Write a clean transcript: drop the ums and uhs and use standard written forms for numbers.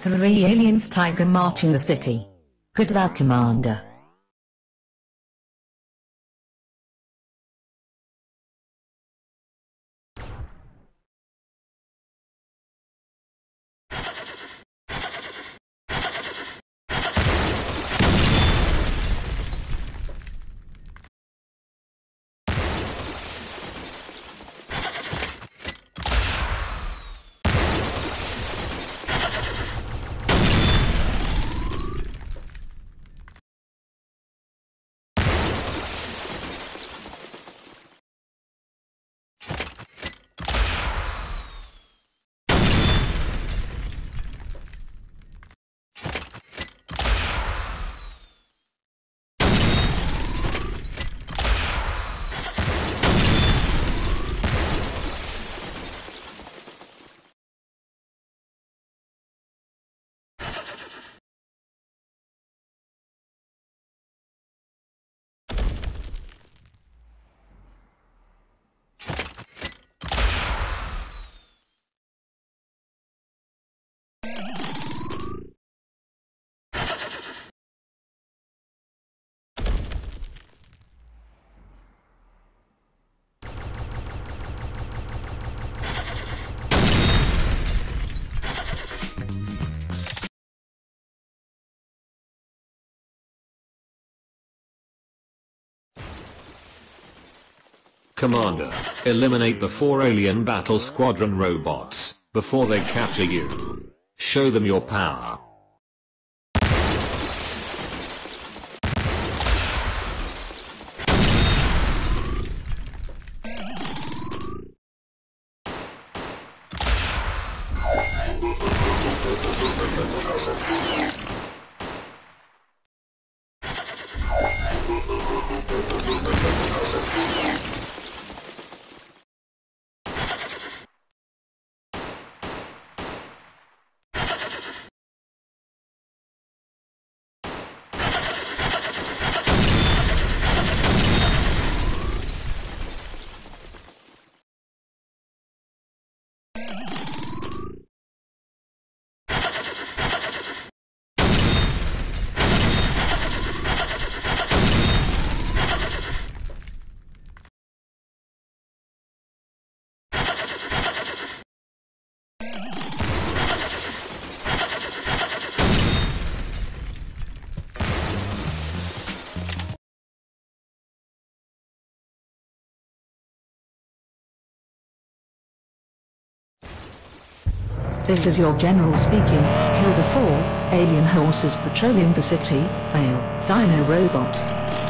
3 aliens tiger marching the city. Good luck, Commander. Commander, eliminate the 4 alien battle squadron robots before they capture you. Show them your power. This is your general speaking. Kill the 4 alien horses patrolling the city. Hail, Dino Robot.